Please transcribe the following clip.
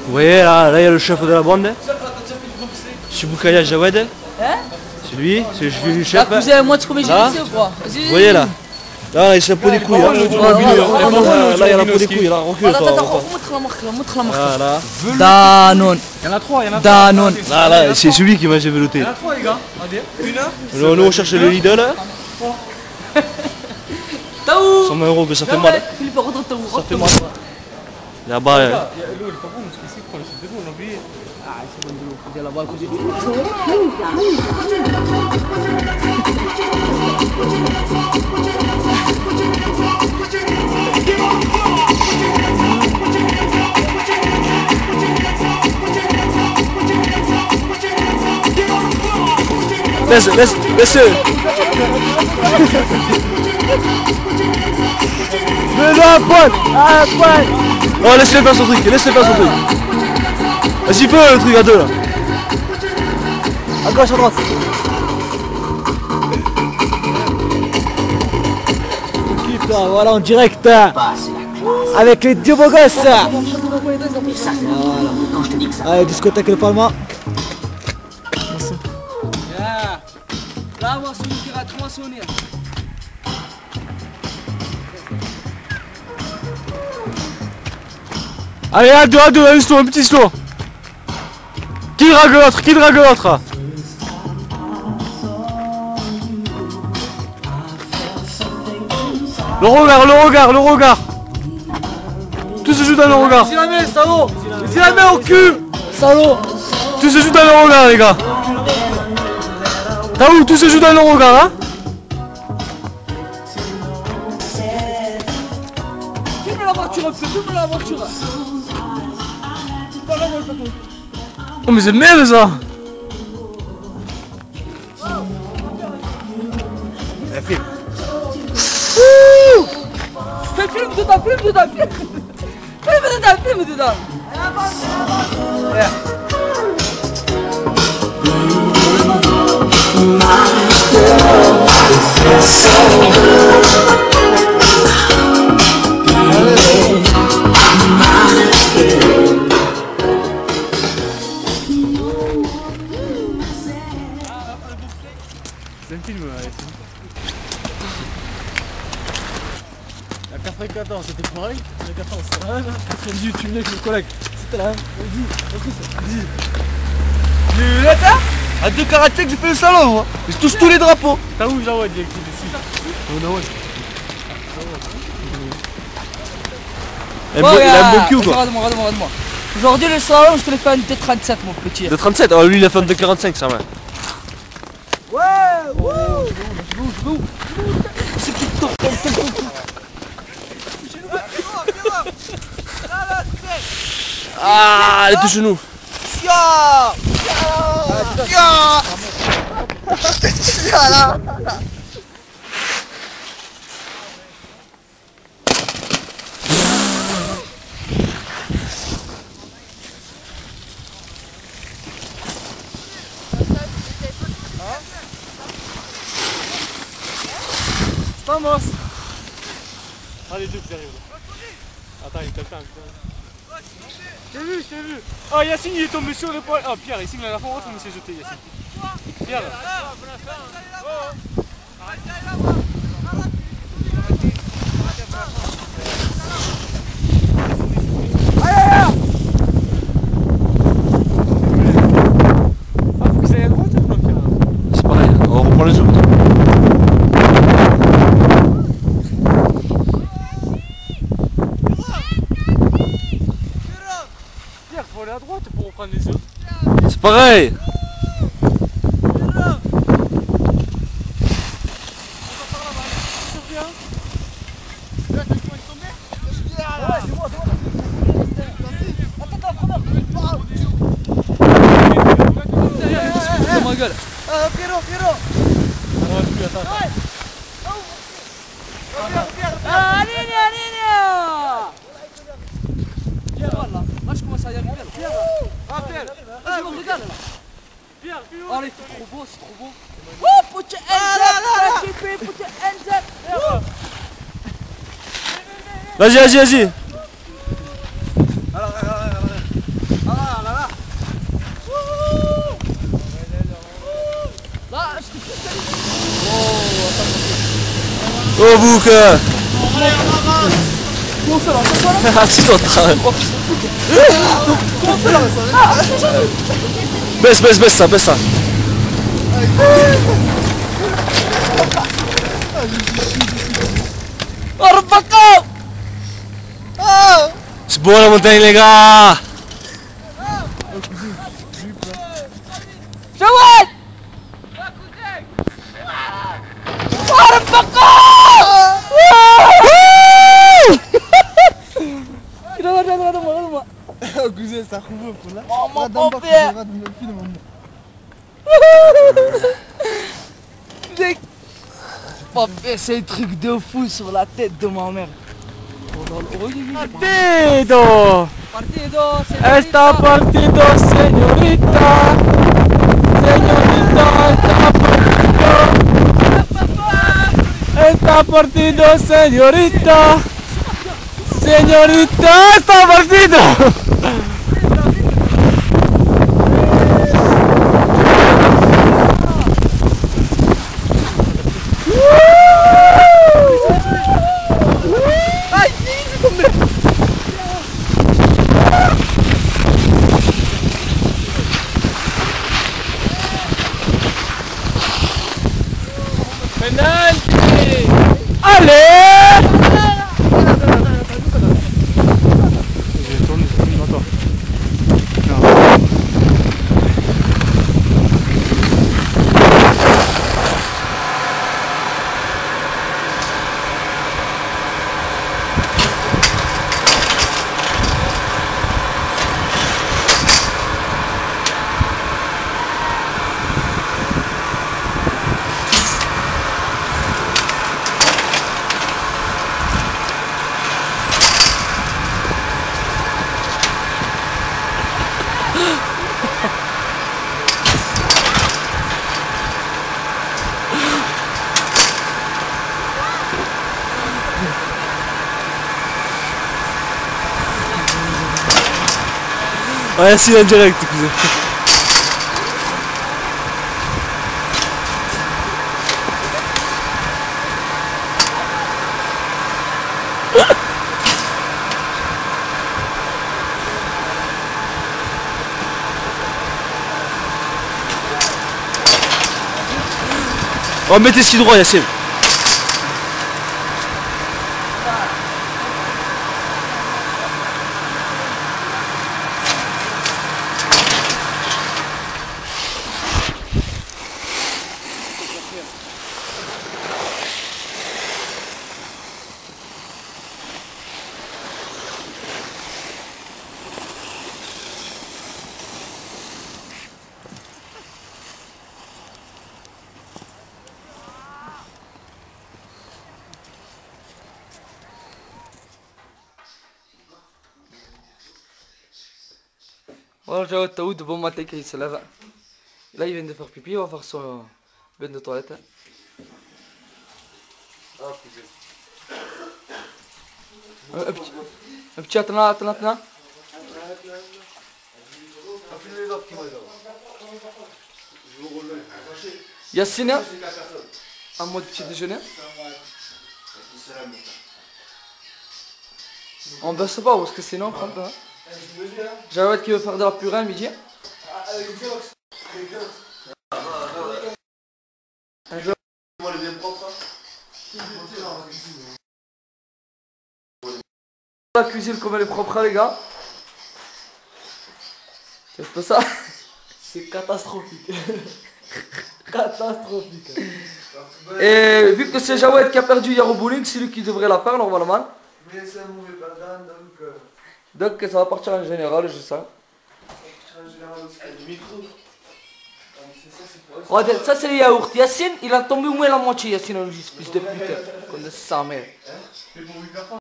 Vous voyez là, il y a le chef de la bande. Subukaya Jawed. Hein? C'est lui, c'est le chef. Vous avez moins de combien j'ai laissé ou quoi? Vous voyez là? Là, il se peau des couilles. Là, il y a la peau des couilles. Là, recule toi. Montre la marque. Là. Danone. Il y en a 3, il y en a 3. Danone. Là, c'est celui qui m'a velouté. Il y en a 3 les gars. Regardez. Nous on cherche le Lidl. Taou. 100 € que ça fait mal. Philippe, rentre Taou. Ça fait mal. Là-bas. L'eau elle est pas bonne parce qu'ici quand c'est de l'eau on a oublié. Ah, c'est bon de l'eau. Faut dire là-bas à côté. Laisse. Mets-le à poil. Oh, laisse-le faire son truc. Vas-y, fais le truc à deux là. À gauche, à droite. Équipe là, voilà en direct. Avec les deux beaux gosses. Allez, discothèque Le Palma. Là, on va se dire à 3 sonner. Allez, à deux, un petit slow. Qui drague l'autre? Le regard. Tout se joue dans le regard. Vas-y la main, salaud. Vas-y la main au cul. Salaud. Tout se joue dans le regard, les gars. T'as où? Tout se joue dans le regard, hein? Filme la voiture un peu, filme la voiture. Oh mais c'est merde ça. Filme dedans. Filme dedans. C'est un film. La 94 c'était pareil. La 14 c'était la même. 90 tu venais avec mes collègues. C'était la même. Du latin. À 2,45 j'ai fait le salon moi. Je touche tous les drapeaux. T'as où Jawad qui est ici? Il a un bon cul quoi. Regarde-moi. Aujourd'hui le salon je te l'ai fait un T37 mon petit. De 37, oh lui il a fait un de 45 ça va. Ouais, c'est qui tourne. Ah, elle est touche nous. Vamos! Allez, deux qui arrivent. Attends, il est quelqu'un. Je t'ai vu. Ah, Yacine, il est tombé sur le poil. Ah, Pierre, Yacine, la fois, on s'est jeté, Yacine. Pierre. Faut que ça aille à droite ou non, Pierre? C'est pareil, on reprend les autres. Pierre, faut aller à droite pour reprendre les autres. C'est pareil. Ma gueule. Pierrot. Allez. Pierre, voilà. Moi je commence à y arriver là. Pierre. Vas-y, regarde là. Pierre, Oh, c'est trop beau. Oh, put your hands up. Put your hands up. Vas-y. Oh bouc. Comment on fait là? Ça là? Assis-toi. Comment on fait là? Baisse ça. Oh Rebecca! C'est beau la montagne les gars. Jawad! Oh Rebecca! Regarde-moi. Cousin, ça roule pour là. Maman, papier! Papier, c'est un truc de fou sur la tête de ma mère. Partido. Partido, Está partido, señorita. Está partido, señorita. Señorita, está partido. Allez! J'ai tourné, attends. Ouais, c'est en direct, cousin. Oh, mettez ce droit, Yassine. Voilà, Jawad Taoud, bon matin qu'il se lève. Là, il vient de faire pipi, il va faire son bain de toilette. Un petit attends. Yassine, en mode petit déjeuner. On baisse pas parce que sinon on prend pas. Jawad qui veut faire de la purée à midi. La cuisine comme elle est propre les gars. C'est pas ça. C'est catastrophique. Catastrophique. Et vu que c'est Jawad qui a perdu hier au bowling, c'est lui qui devrait la faire normalement. Mais c'est un mauvais perdant donc ça va partir en général, je sens. Ouais, ça c'est les yaourts. Yassine, il a tombé au moins la moitié, Yassine, on lui dit, plus de pute. Comme de sa mère.